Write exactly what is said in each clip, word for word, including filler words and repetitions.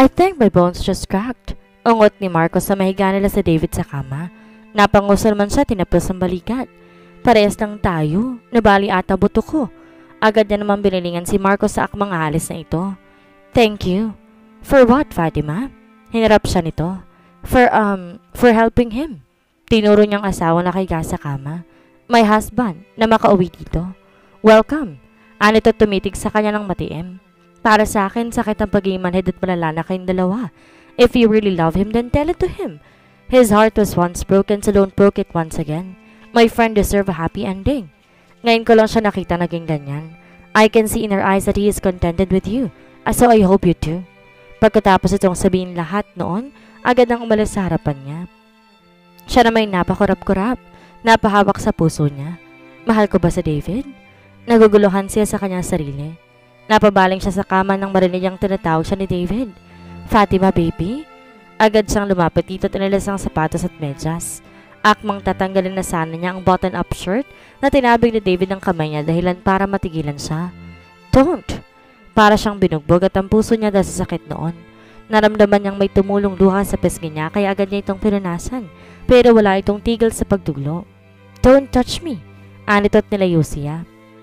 I think my bones just cracked. Ungot ni Marco sa mahiga nila sa David sa kama. Napangusal man siya, tinapos ang balikat. Parehas lang tayo, nabali ata buto ko. Agad niya naman binilingan si Marco sa akmang alis na ito. Thank you. For what, Fatima? Hinarap siya nito. For, um, for helping him. Tinuro niyang asawa na kay sa kama. My husband, na makauwi dito. Welcome. Anito tumitig sa kanya ng matiim. Para sa akin, sakit ang pag-imanhid at malala na kayong dalawa. If you really love him, then tell it to him. His heart was once broken, so don't broke it once again. My friend deserve a happy ending. Ngayon ko lang siya nakita naging ganyan. I can see in her eyes that he is contented with you. So I hope you too. Pagkatapos itong sabihin lahat noon, agad nang umalis sa harapan niya. Siya na may napakurap-kurap, napahawak sa puso niya. Mahal ko ba si David? Naguguluhan siya sa kanyang sarili. Napabaling siya sa kama nang marinig niyang tinatawag siya ni David. Fatima, baby? Agad siyang lumapit dito at inilas ang sapatos at medyas. Akmang tatanggalin na sana niya ang button-up shirt na tinabig ni David ng kamay niya dahilan para matigilan siya. Don't! Para siyang binugbog at ang puso niya dahil sa sakit noon. Naramdaman niyang may tumulong luha sa pisngi niya kaya agad niya itong pinunasan. Pero wala itong tigil sa pagdulo. Don't touch me! Anitot nilayo siya.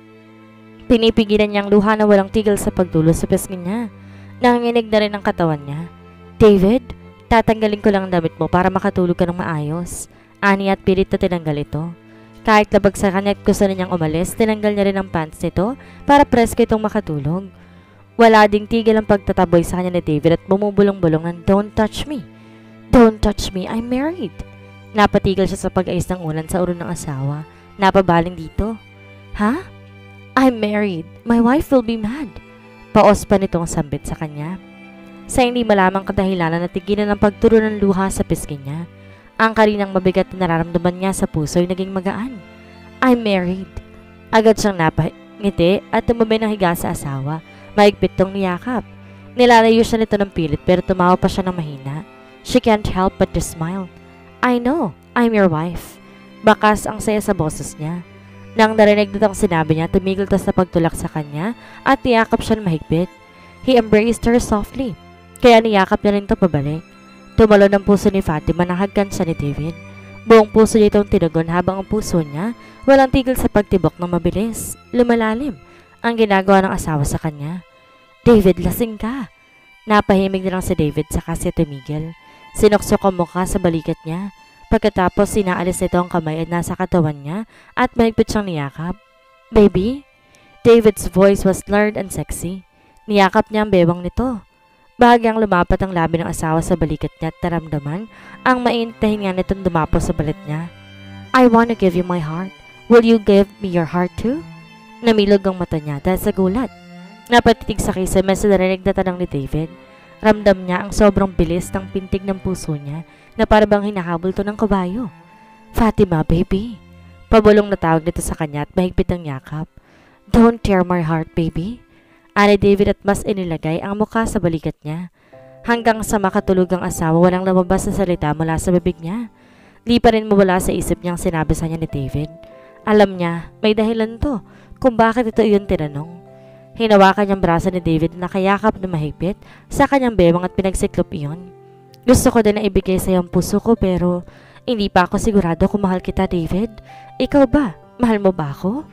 Pinipigilan niyang luha na walang tigil sa pagdulo sa pisngi niya. Nanginginig na rin ang katawan niya. David, tatanggalin ko lang ang damit mo para makatulog ka ng maayos. Ani at pilit na tinanggal ito. Kahit labag sa kanya at gusto na niyang umalis, tinanggal niya rin ang pants nito para presko itong makatulog. Wala ding tigil ang pagtataboy sa kanya ni David at bumubulong-bulong ng don't touch me. Don't touch me, I'm married. Napatigil siya sa pag-ayos ng ulan sa uron ng asawa. Napabaling dito. Ha? I'm married. My wife will be mad. Paos pa nitong sambit sa kanya. Sa hindi malamang kadahilanan na tigilan ang pagturo ng luha sa pisngi niya. Ang karinang mabigat na nararamdaman niya sa puso ay naging magaan. I'm married. Agad siyang napangiti at tumabay ng higa sa asawa. Mahigpit tong niyakap. Nilalayo siya nito ng pilit pero tumawa pa siya ng mahina. She can't help but to smile. I know, I'm your wife. Bakas ang saya sa boses niya. Nang narinig nito ang sinabi niya, tumigil to sa pagtulak sa kanya at niyakap siya ng mahigpit. He embraced her softly. Kaya niyakap niya rin ito pabalik. Tumalo ng puso ni Fatima nang hagkan siya ni David. Buong puso niya itong tinagon habang ang puso niya walang tigil sa pagtibok ng mabilis, lumalalim ang ginagawa ng asawa sa kanya. David, lasing ka. Napahimig na lang si David saka siya tumigil. Sinuksok ang mukha sa balikat niya. Pagkatapos sinaalis nito ang kamay at nasa katawan niya at mahigpit siyang niyakap. Baby? David's voice was slurred and sexy. Niyakap niya ang bewang nito. Bahagyang lumapat ang labi ng asawa sa balikat niya at naramdaman ang mainit na hinga nitong dumapo sa balat niya. I want to give you my heart. Will you give me your heart too? Namilog ang mata niya dahil sa gulat. Napatitig sa kisame sa narinig na tanong ni David. Ramdam niya ang sobrang bilis ng pintig ng puso niya na parang hinahabol to ng kabayo. Fatima, baby. Pabulong na tawag nito sa kanya at mahigpit ang yakap. Don't tear my heart, baby. Ani David at mas inilagay ang mukha sa balikat niya. Hanggang sa makatulog ang asawa, walang lumabas na salita mula sa bibig niya. Di pa rin mawala sa isip niyang sinabi sa niya ni David. Alam niya, may dahilan to kung bakit ito iyon tinanong. Hinawakan niyang braso ni David na nakayakap na mahigpit sa kanyang bewang at pinagsiklop iyon. Gusto ko din na ibigay sa iyong puso ko pero hindi pa ako sigurado kung mahal kita, David. Ikaw ba? Mahal mo ba ako?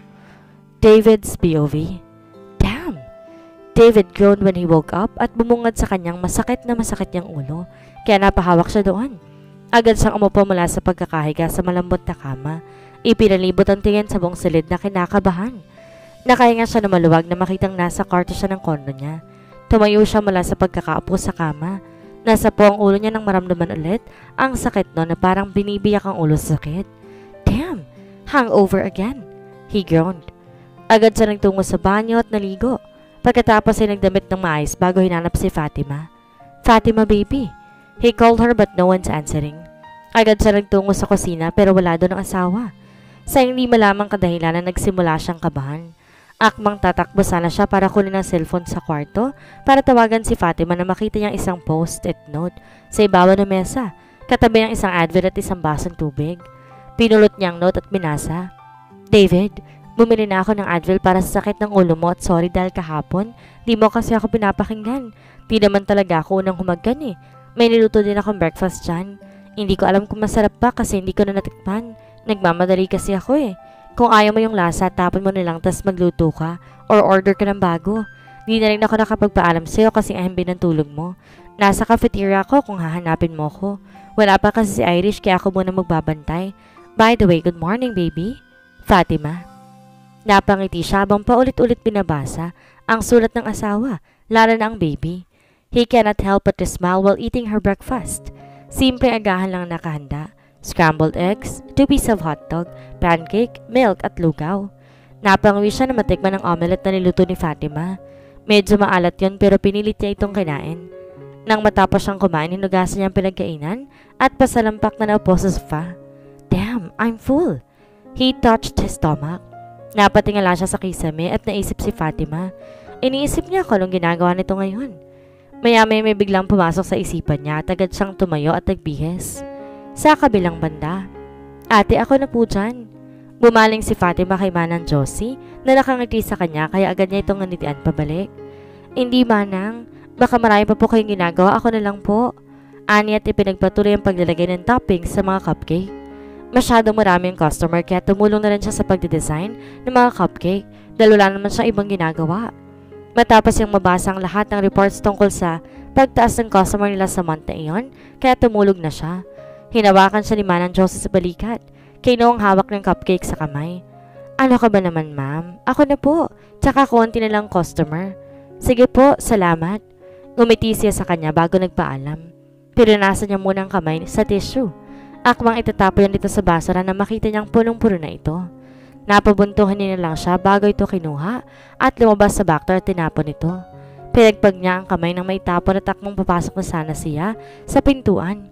David's P O V. Damn! David groaned when he woke up at bumungad sa kanyang masakit na masakit niyang ulo, kaya napahawak siya doon. Agad siyang umupo mula sa pagkakahiga sa malambot na kama. Ipinalibot ang tingin sa buong silid na kinakabahan. Nakahinga siya na maluwag na makitang nasa kwarto siya ng kondo niya. Tumayo siya mula sa pagkakaupo sa kama. Nasa po ang ulo niya nang maramdaman ulit ang sakit no na parang binibiyak ang ulo sa sakit. Damn! Hangover again! He groaned. Agad siya nagtungo sa banyo at naligo. Pagkatapos ay nagdamit ng maayos bago hinanap si Fatima. Fatima, baby. He called her but no one's answering. Agad siya nagtungo sa kusina pero wala doon ang asawa. Sa hindi malamang kadahilanan nagsimula siyang kabahan. Akmang tatakbo sana siya para kunin ang cellphone sa kwarto para tawagan si Fatima na makita niyang isang post-it note sa ibabaw ng mesa, katabi ang isang advert at isang basong tubig. Pinulot niya ang note at binasa. David, bumili na ako ng Advil para sa sakit ng ulo mo at sorry dahil kahapon, di mo kasi ako pinapakinggan. Di naman talaga ako unang humagkan eh. May niluto din akong breakfast dyan. Hindi ko alam kung masarap pa kasi hindi ko na natikman. Nagmamadali kasi ako eh. Kung ayaw mo yung lasa, tapon mo nilang tas magluto ka or order ka ng bago. Di na rin ako nakapagpaalam sa'yo kasi ahimbi ng tulog mo. Nasa cafeteria ako kung hahanapin mo ko. Wala pa kasi si Irish kaya ako muna magbabantay. By the way, good morning baby. Fatima. Napangiti siya habang paulit-ulit binabasa ang sulat ng asawa, lalo na ang baby. He cannot help but to smile while eating her breakfast. Simple agahan lang nakahanda. Scrambled eggs, two pieces of hotdog, pancake, milk at lugaw. Napangawi siya na matikman ang omelette na niluto ni Fatima. Medyo maalat yon pero pinilit niya itong kinain. Nang matapos siyang kumain, hinugasan niya ang pinagkainan at pasalampak na naupo sa sofa. Damn, I'm full. He touched his stomach. Napatingala siya sa kisame at naisip si Fatima. Iniisip niya kung anong ginagawa nito ngayon. Maya-maya may biglang pumasok sa isipan niya at agad siyang tumayo at nagbihis. Sa kabilang banda, ate ako na po dyan. Bumaling si Fatima kay Manang Josie na nakangiti sa kanya kaya agad niya itong nganitian pabalik. Hindi Manang, baka marami pa po kayong ginagawa, ako na lang po. Ani at ipinagpatuloy ang paglalagay ng toppings sa mga cupcake. Masyadong marami ang customer kaya tumulong na rin siya sa pagdidesign ng mga cupcake dahil wala naman siya ibang ginagawa. Matapos yung mabasa ang lahat ng reports tungkol sa pagtaas ng customer nila sa month na iyon, kaya tumulog na siya. Hinawakan siya ni Manang Josie sa balikat, kay Noong hawak ng cupcake sa kamay. Ano ka ba naman ma'am? Ako na po, tsaka konti na lang customer. Sige po, salamat. Ngumiti siya sa kanya bago nagpaalam. Pinunasan niya muna ang kamay sa tissue. Akmang itatapo yan dito sa basura na makita niyang punong-puno na ito. Napabuntuhan niya lang siya bago ito kinuha at lumabas sa back door at tinapon ito. Pinagpag niya ang kamay ng may tapon at takmong papasok na sana siya sa pintuan.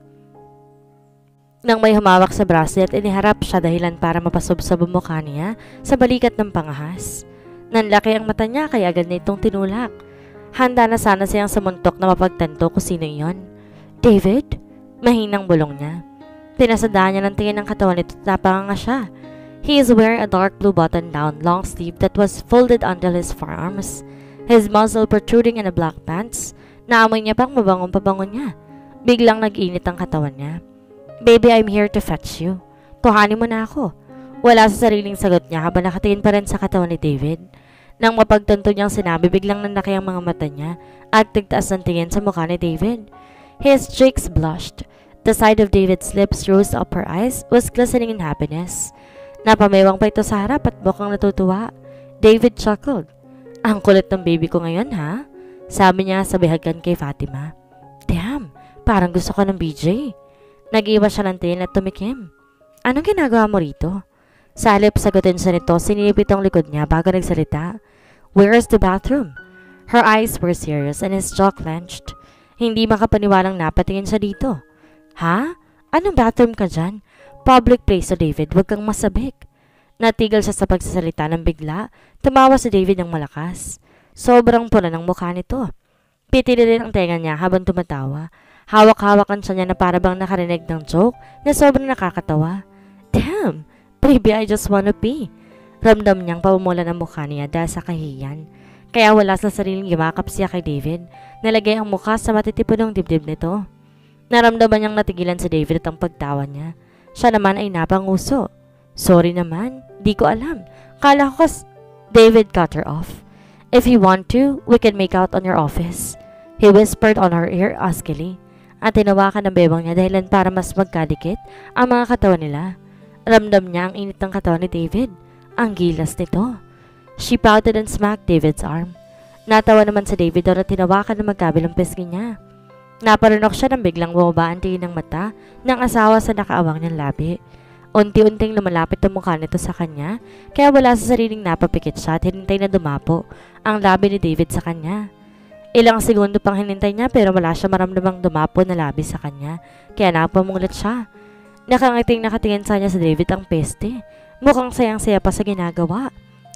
Nang may humawak sa bracelet, iniharap siya dahilan para mapasubsob ang mukha niya sa balikat ng pangahas. Nanlaki ang mata niya kaya agad na itong tinulak. Handa na sana siyang sumuntok na mapagtanto kung sino iyon. David? Mahinang bulong niya. Tinasadaan niya ng tingin ng katawan nito at napanganga siya. He is wearing a dark blue button-down long sleeve that was folded under his forearms. His muzzle protruding in a black pants. Naamoy niya pang mabangong pabangon niya. Biglang nag-init ang katawan niya. Baby, I'm here to fetch you. Kuhanin mo na ako. Wala sa sariling sagot niya habang nakatingin pa rin sa katawan ni David. Nang mapagtanto niyang sinabi, biglang nanlaki ang mga mata niya at tigtaas ng tingin sa mukha ni David. His cheeks blushed. The side of David's lips rose up, her eyes was glistening in happiness. Napamewang pa ito sa harap at mukhang natutuwa. David chuckled. Ang kulit ng baby ko ngayon ha? Sabi niya sa bihagan kay Fatima. Damn, parang gusto ko ng B J. Nag-iwas siya ng tingin at tumikim. Anong ginagawa mo rito? Sa halip sagutin siya nito, sinilipit ang likod niya bago nagsalita. Where is the bathroom? Her eyes were serious and his jaw clenched. Hindi makapaniwalang napatingin siya dito. Ha? Anong bathroom ka dyan? Public place, so David, huwag kang masabik. Natigil siya sa pagsasalita ng bigla. Tumawa si David ng malakas. Sobrang pula ng mukha nito. Pitili rin ang tenga niya habang tumatawa. Hawak-hawakan siya niya na parabang nakarinig ng joke na sobrang nakakatawa. Damn! Baby, I just wanna pee. Ramdam niyang pamumula ng mukha niya dahil sa kahiyan. Kaya wala sa sariling yumakap siya kay David. Nalagay ang mukha sa matitipon ng dibdib nito. Naramdaman niyang natigilan si David at ang pagtawa niya. Siya naman ay napanguso. Sorry naman, di ko alam. Kala ko kas... David cut her off. If you want to, we can make out on your office. He whispered on her ear huskily. At tinawakan ng bebang niya dahilan para mas magkadikit ang mga katawan nila. Ramdam niya ang init ng katawan ni David. Ang gilas nito. She pouted and smacked David's arm. Natawa naman si David doon at tinawakan ng magkabilang pisngi niya. Naparunok siya nang biglang bumaba ang tingin ng mata ng asawa sa nakaawang niyang labi. Unti-unting lumalapit ang mukha nito sa kanya, kaya wala sa sariling napapikit siya at hinintay na dumapo ang labi ni David sa kanya. Ilang segundo pang hinintay niya pero wala siya maramdamang dumapo na labi sa kanya, kaya napamulat siya. Nakangiting nakatingin sa niya sa David ang peste. Mukhang sayang-saya pa sa ginagawa.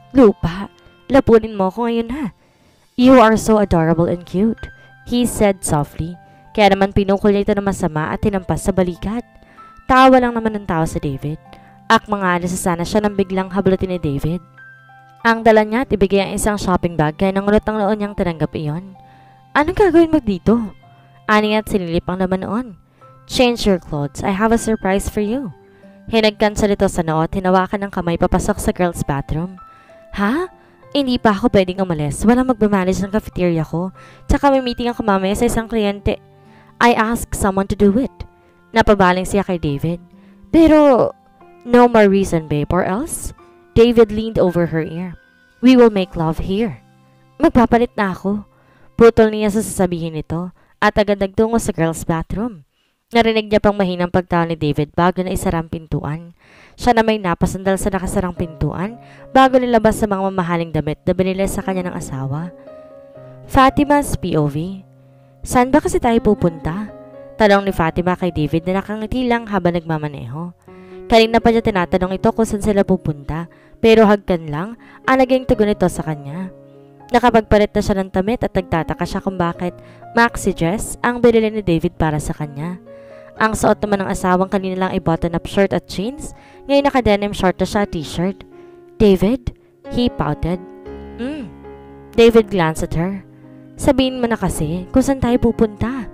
Lupa, lapunin mo ko ngayon ha. You are so adorable and cute, he said softly. Kaya naman pinukol niya ito na masama at tinampas sa balikat. Tawa lang naman ng tao sa David. Ak mga alis sa sana siya nang biglang hablutin ni David. Ang dala niya at ibigay ang isang shopping bag kaya nangunot ang noon niyang tinanggap iyon. Anong gagawin mo dito? Ani at sinilip ang laman noon. Change your clothes. I have a surprise for you. Hinagkan sa nito sa noo at hinawakan ng kamay papasok sa girls' bathroom. Ha? Hindi pa ako pwedeng umalis. Walang magmamanage ng cafeteria ko. Tsaka may meeting ako mamaya sa isang kliyente. I asked someone to do it. Napabaling siya kay David. Pero, no more reason, babe, or else? David leaned over her ear. We will make love here. Magpapalit na ako. Putol niya sa sasabihin nito at agad nagtungo sa girls' bathroom. Narinig niya pang mahinang pagtawa ni David bago na isarang pintuan. Siya na may napasandal sa nakasarang pintuan bago nilabas sa mga mamahaling damit na binili sa kanya ng asawa. Fatima's P O V. Saan ba kasi tayo pupunta? Tanong ni Fatima kay David na nakangiti lang habang nagmamaneho. Kanina pa niya tinatanong ito kung saan sila pupunta, pero hagkan lang ang naging tugon nito sa kanya. Nakapagpalit na siya ng damit at nagtataka siya kung bakit maxi dress ang binili ni David para sa kanya. Ang suot naman ng asawang kanina lang ay button-up shirt at jeans, ngayon naka-denim short na siya at t-shirt. David? He pouted. Hmm. David glanced at her. Sabihin mo na kasi kung saan tayo pupunta.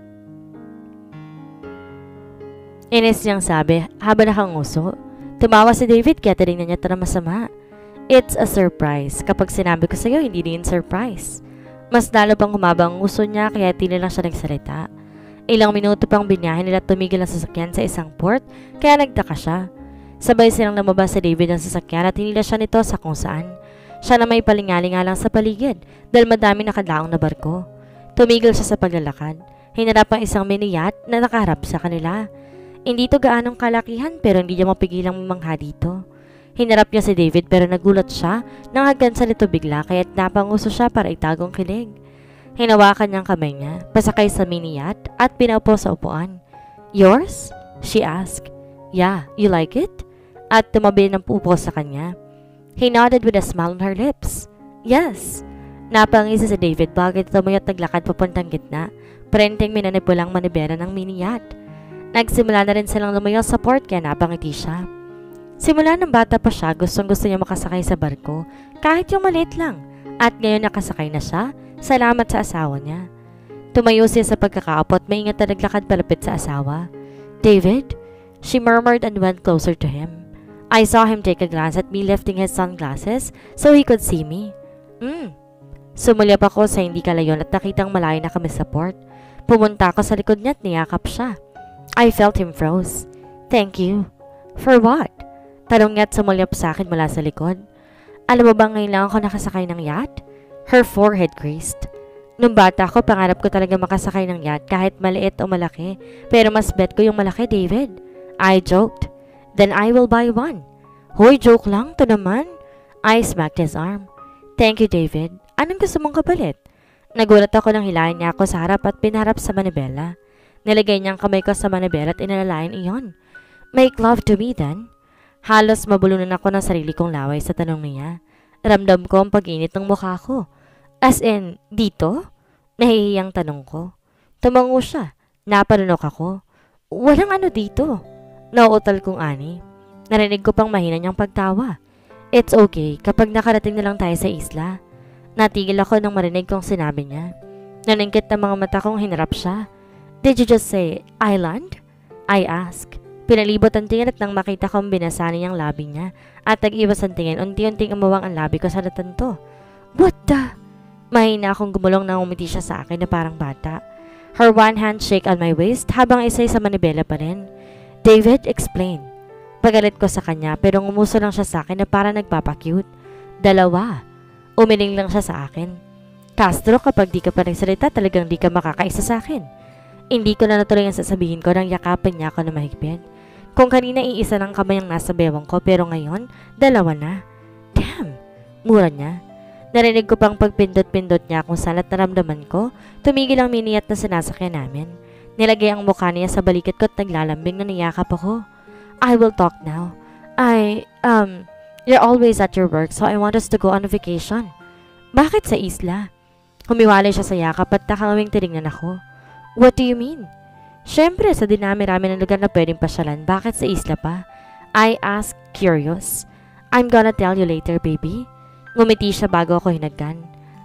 Inis niyang sabi habang nakanguso. Tumawa si David kaya tinignan niya ito na masama. It's a surprise. Kapag sinabi ko sa'yo, hindi din surprise. Mas lalo pang humaba ang nguso niya kaya tila lang siya nagsalita. Ilang minuto pang binyahe nila tumigil ang sasakyan sa isang port kaya nagtaka siya. Sabay silang namabas si David ang sasakyan at hinila siya nito sa kung saan. Siya na may palingalinga lang sa paligid dahil madami nakadaong na barko. Tumigil siya sa paglalakad. Hinarap ang isang mini yacht na nakaharap sa kanila. Hindi to gaanong kalakihan pero hindi niya mapigilang mamangha dito. Hinarap niya si David pero nagulat siya nang hagkansa nito bigla kaya't napanguso siya para itagong kilig. Hinawakan niyang kamay niya, pasakay sa mini yacht at pinaupo sa upuan. Yours? She asked. Yeah, you like it? At tumabi ng upo sa kanya. He nodded with a smile on her lips. Yes. Napangisi si David bagay tumayo at naglakad papuntang gitna, prenting minanipulang manibera ng mini yacht. Nagsimula na rin silang lumayo sa port kaya napangiti siya. Simula ng bata pa siya, gustong gusto niya makasakay sa barko kahit yung maliit lang at ngayon nakasakay na siya, salamat sa asawa niya. Tumayo siya sa pagkakaapo at maingat na naglakad palapit sa asawa. David? She murmured and went closer to him. I saw him take a glance at me lifting his sunglasses so he could see me. Hmm. Sumulyap ako sa hindi kalayon at nakitang malayo na kami sa port. Pumunta ako sa likod niya at niyakap siya. I felt him froze. Thank you. For what? Tanong niya at sumulyap sa akin mula sa likod. Alam mo bang ngayon lang ako nakasakay ng yacht? Her forehead creased. Nung bata ako, pangarap ko talaga makasakay ng yacht kahit maliit o malaki. Pero mas bet ko yung malaki, David. I joked. Then I will buy one. Hoy, joke lang. To naman. I smacked his arm. Thank you, David. Anong gusto mong kapalit? Nagulat ako nang hilahin niya ako sa harap at pinarap sa manibela. Nilagay niyang kamay ko sa manibela at inalalayan iyon. Make love to me then. Halos mabulunan ako ng sarili kong laway sa tanong niya. Ramdam ko ang pag-init ng mukha ko. As in, dito? Nahihiyang tanong ko. Tumango siya. Napanunok ako. Walang ano dito. Nauutal kong ani. Narinig ko pang mahina niyang pagtawa. It's okay kapag nakarating na lang tayo sa isla. Natigil ako nang marinig kong sinabi niya. Naningkit ng mga mata kong hinarap siya. Did you just say, island? I asked. Pinalibot ang tingin at nang makita kong binasa niyang labi niya at nag-iwas ang tingin, unti-unting umawang ang labi ko sa natanto. What the? Mahina akong gumulong nang umiti siya sa akin na parang bata. Her one hand shake on my waist habang isa'y sa manibela pa rin. David, explain. Pagalit ko sa kanya pero ngumuso lang siya sa akin na parang nagpapacute. Dalawa. Umiling lang siya sa akin. Castro, kapag di ka pa nagsalita talagang di ka makakaisa sa akin. Hindi ko na natuloy ang sasabihin ko nang yakapin niya ako na mahigpit. Kung kanina iisa ng kamay ang nasa bewang ko pero ngayon, dalawa na. Damn! Mura niya. Narinig ko pang pagpindot-pindot niya kung saan at naramdaman ko, tumigil ang miniyat na sinasakyan namin. Nilagay ang mukha niya sa balikat ko at naglalambing na niyakap ako. I will talk now. I, um, you're always at your work so I want us to go on a vacation. Bakit sa isla? Humiwalay siya sa yakap at nakangawing tinignan ako. What do you mean? Siyempre, sa dinami-rami ng lugar na pwedeng pasyalan, bakit sa isla pa? I asked, curious. I'm gonna tell you later, baby. Ngumiti siya bago ako hinagkan.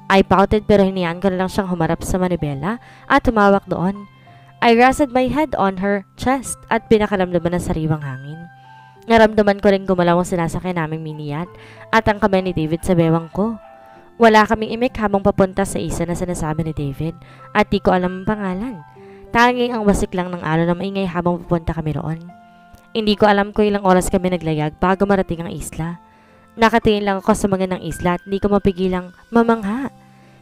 I pouted pero hinayaan ko na lang siyang humarap sa manibela at tumawak doon. I rested my head on her chest at pinakalamdaman ng sariwang hangin. Naramdaman ko rin gumalaw ang sinasakyan naming mini yacht at ang kamay ni David sa bewang ko. Wala kaming imik habang papunta sa isa na sinasabi ni David at di ko alam ang pangalan. Tanging ang wasik lang ng alon na maingay habang papunta kami roon. Hindi ko alam kung ilang oras kami naglayag bago marating ang isla. Nakatingin lang ako sa mga ng isla at hindi ko mapigilang mamangha.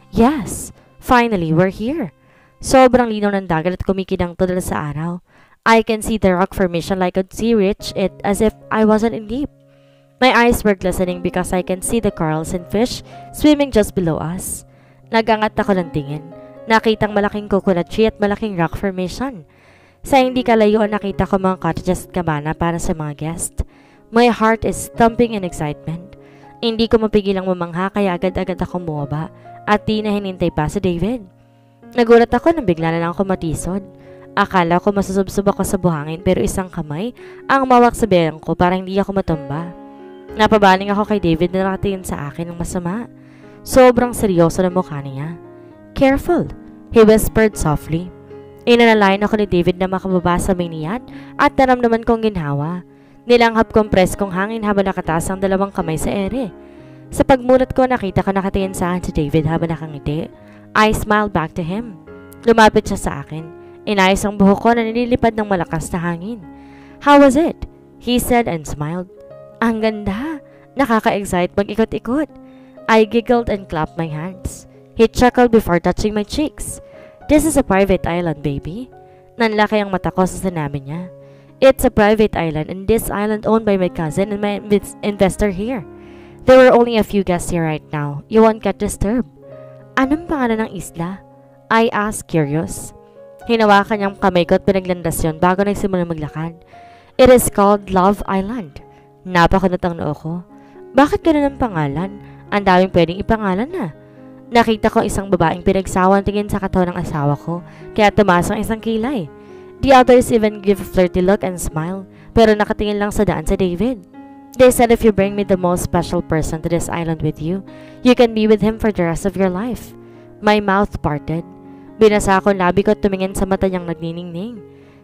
Yes, finally we're here. Sobrang linaw ng dagat at kumikidang tudal sa araw. I can see the rock formation like I could see reach it as if I wasn't in deep. My eyes were glistening because I can see the corals and fish swimming just below us. Nagangat ako ng tingin. Nakitang malaking coconut tree at malaking rock formation. Sa hindi kalayuan nakita ko mga cottages at cabana para sa mga guest. My heart is thumping in excitement. Hindi ko mapigilang mamangha kaya agad-agad akong bumaba at di na hinintay pa si David. Nagulat ako nang bigla na lang ako matisod. Akala ko masusubsob ako sa buhangin pero isang kamay ang mawak sa beyang ko para hindi ako matumba. Napabaling ako kay David na nakatingin sa akin ng masama. Sobrang seryoso na mukha niya. Careful, he whispered softly. Inanalayan ako ni David na makababa sa miniat at naramdaman kong ginhawa. Nilanghap kong preskong hangin habang nakataas ang dalawang kamay sa ere. Sa pagmulat ko nakita ko nakatingin sa akin si David habang nakangiti. I smiled back to him. Lumapit siya sa akin. Inayos ang buhok ko na nililipad ng malakas na hangin. How was it? He said and smiled. Ang ganda. Nakaka-excite mag-ikot-ikot. I giggled and clapped my hands. He chuckled before touching my cheeks. This is a private island, baby. Nanlaki ang mata ko sa sinabi niya. It's a private island and this island owned by my cousin and my investor here. There were only a few guests here right now. You won't get disturbed. Anong pangalan ng isla? I asked, curious. Hinawakan niyang kamay ko at pinaglandas yun bago nagsimula maglakad. It is called Love Island. Napakunot ang noo ko. Bakit ganun ang pangalan? Ang daming pwedeng ipangalan na. Nakita ko isang babaeng pinagsawan tingin sa katawan ng asawa ko, kaya tumaas ang isang kilay. The others even give a flirty look and smile, pero nakatingin lang sa daan sa David. They said if you bring me the most special person to this island with you, you can be with him for the rest of your life. My mouth parted. Binasa ko labi ko at tumingin sa mata niyang nagniningning.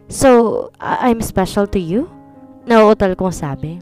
So, I- I'm special to you? Nauutal kong sabi.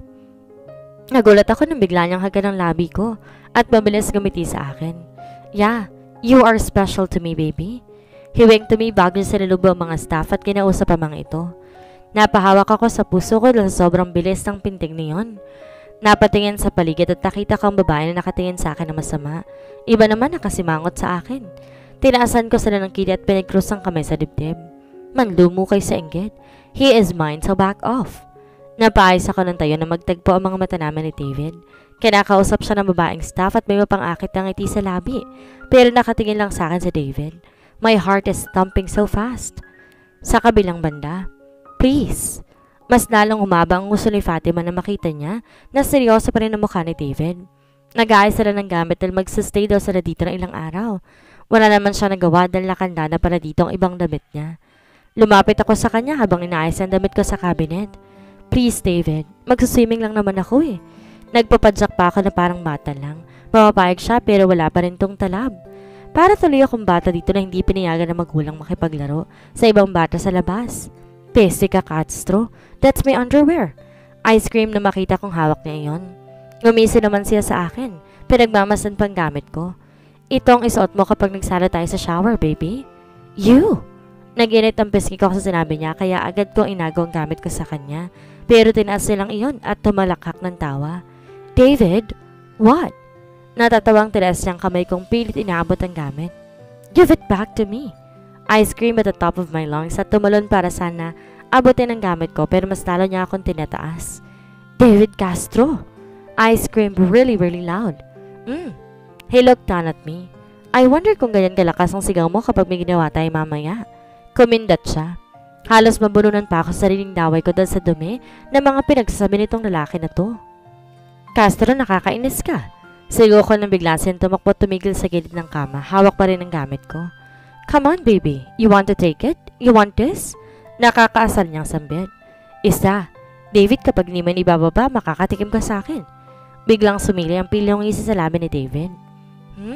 Nagulat ako nang bigla niyang hagan ng labi ko at mabilis gumiti sa akin. Yeah, you are special to me, baby. He winked to me bago niya sinalubo ang mga staff at kinausap ang mga ito. Napahawak ako sa puso ko dahil sobrang bilis ng pintig niyon. Napatingin sa paligid at nakita ko ang babae na nakatingin sa akin na masama. Iba naman nakasimangot sa akin. Tinaasan ko sila ng kili at pinagkrus ang kamay sa dibdib. Manlumo kay sa inggit. He is mine, so back off. Napaayos ako ng tayo na magtagpo ang mga mata namin ni David. Kinakausap siya ng babaeng staff at may mapangakit ng ngiti sa labi. Pero nakatingin lang sa akin si David. My heart is thumping so fast. Sa kabilang banda, please. Mas lalong humaba ang gusto ni Fatima na makita niya na seryoso pa rin ang mukha ni David. Nag-aayos sila ng gamit dahil magsistay daw sila dito ng ilang araw. Wala naman siya nagawa dahil nakanda na para dito ang ibang damit niya. Lumapit ako sa kanya habang inaayos ang damit ko sa cabinet. Please, David. Magsuswimming lang naman ako eh. Nagpapadyak pa ako na parang bata lang. Mapapayag siya pero wala pa rin tong talab. Para tuloy akong bata dito na hindi pinayagan ng magulang makipaglaro sa ibang bata sa labas. Jessica Castro, that's my underwear. Ice cream na makita kong hawak niya iyon. Ngumisi naman siya sa akin. Pinagmamasan pang gamit ko. Itong isuot mo kapag nagsala tayo sa shower, baby. You! Naginit ang pisngi ko sa sinabi niya kaya agad kong inago ang gamit ko sa kanya. Pero tinaas nilang iyon at tumalakhak ng tawa. David, what? Natatawang tinaas niyang kamay kong pilit inaabot ang gamit. Give it back to me. I screamed at the top of my lungs at tumalon para sana abutin ang gamit ko pero mas lalo niya akong tinataas. David Castro! I screamed really really loud. Mm. He looked down at me. I wonder kung ganyan kalakas ang sigaw mo kapag may ginawa tayo mamaya. Kumindat siya. Halos mabununan pa ako sa sariling daway ko dahil sa dumi na mga pinagsasabi nitong lalaki na to. Castro, nakakainis ka. Sigaw ko nang bigla siyang tumakbo tumigil sa gilid ng kama. Hawak pa rin ang gamit ko. Come on, baby. You want to take it? You want this? Nakakaasar niyang sambit. Isa. David, kapag hindi man ibababa, makakatikim ka sa akin. Biglang sumili ang pilyong isa sa labi ni David. Hmm,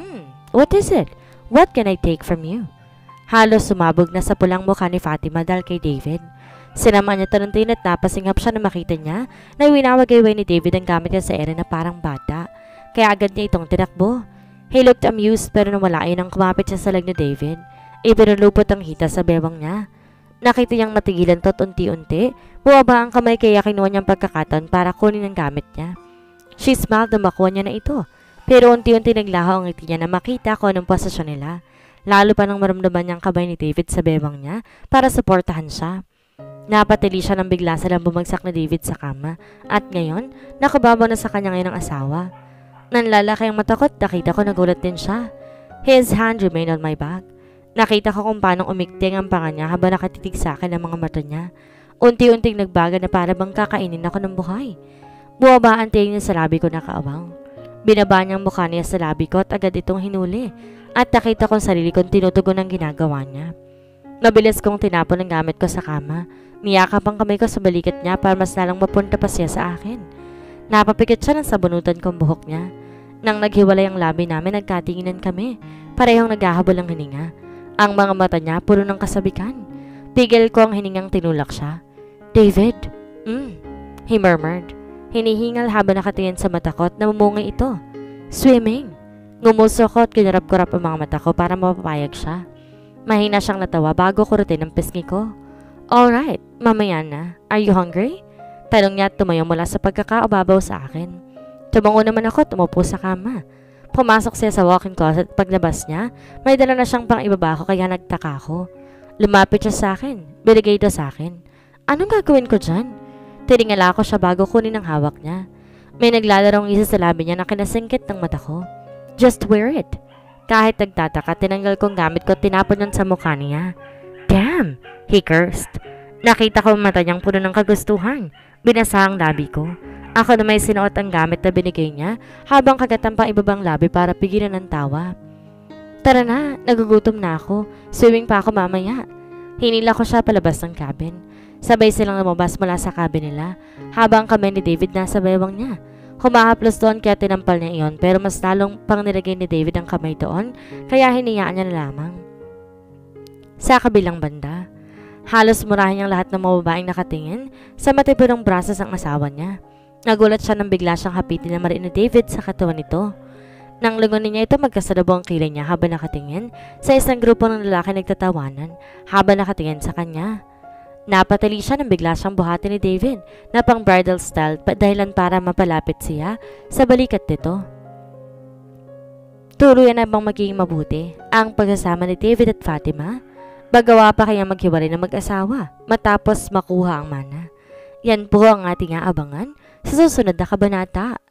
What is it? What can I take from you? Halos sumabog na sa pulang mukha ni Fatima dahil kay David. Sinama niya taruntin at napasingap siya na makita niya na winawagayway ni David ang gamit niya sa ere na parang bata. Kaya agad niya itong tinakbo. He looked amused pero nawala yun ang kumapit siya sa leg ni David. Ibinulupot ang hita sa bewang niya. Nakita niyang matigilan to't unti-unti. Buwaba ang kamay kaya kinuha niyang pagkakataon para kunin ang gamit niya. She smiled na makuha niya na ito. Pero unti-unti naglaho ang ngiti niya na makita kung anong posisyon nila. Lalo pa nang maramdaman niyang kamay ni David sa bewang niya para suportahan siya. Napatili siya nang bigla silang bumagsak na David sa kama. At ngayon, nakababaw na sa kanya ngayon ang asawa. Nanlalaki ang matakot, nakita ko nagulat din siya. His hand remained on my back. Nakita ko kung paano umikting ang panga niya habang nakatitig sa akin ang mga mata niya. Unti-unting nagbaga na para bang kakainin ako ng buhay. Buwaba ang tingin niya sa labi ko na kaawang. Binaba niyang mukha niya sa labi ko at agad itong hinuli. At nakita kong sarili kong tinutugon ang ginagawa niya. Mabilis kong tinapon ang gamit ko sa kama. Niyakap ang kamay ko sa balikat niya para mas lalang mapunta pa siya sa akin. Napapikit siya ng sabunutan kong buhok niya. Nang naghiwalay ang labi namin, nagkatinginan kami. Parehong naghahabol ang hininga. Ang mga mata niya puro ng kasabikan. Pigil ko ang hiningang tinulak siya. David? Mm, he murmured. Hinihingal habang nakatingin sa mata ko at namumungay ito. Swimming. Ngumuso ko at kinarap-kurap ang mga mata ko para mapapayag siya. Mahina siyang natawa bago kurutin ang pisngi ko. Alright, mamaya na. Are you hungry? Tanong niya at tumayo mula sa pagkakaababaw sa akin. Tumango naman ako at umupo sa kama. Pumasok siya sa walk-in closet at paglabas niya, may dala na siyang pang ibaba ko kaya nagtaka ko. Lumapit siya sa akin. Binigay ito sa akin. Anong gagawin ko dyan? Tiringala ko siya bago kunin ang hawak niya. May naglalarong isa sa labi niya na kinasingkit ng mata ko. Just wear it. Kahit nagtataka, tinanggal kong gamit ko at tinapon yun sa mukha niya. Damn! He cursed. Nakita ko ang mata niyang puno ng kagustuhan. Binasa ang labi ko. Ako na may sinuot ang gamit na binigay niya habang kagatang pang ibabang labi para pigilan ng tawa. Tara na, nagugutom na ako. Swimming pa ako mamaya. Hinila ko siya palabas ng cabin. Sabay silang lumabas mula sa cabin nila habang kami ni David nasa baywang niya. Humahaplos doon kaya tinampal niya iyon pero mas lalong pang nilagay ni David ang kamay doon kaya hiniyaan niya na lamang. Sa kabilang banda, halos murahin niyang lahat ng mga babaeng nakatingin sa matipurong brasos ang asawa niya. Nagulat siya nang bigla siyang hapitin na mariin ni David sa katawan nito. Nang lungonin niya ito magkasalubong ang kilay niya habang nakatingin sa isang grupo ng lalaki nagtatawanan habang nakatingin sa kanya. Napatali siya nang bigla siyang buhatin ni David na pang bridal style dahilan para mapalapit siya sa balikat nito. Tuluyan na bang magiging mabuti ang pagsasama ni David at Fatima? Bagawa pa kaya maghiwalay ng mag-asawa matapos makuha ang mana? Yan po ang ating aabangan sa susunod na kabanata.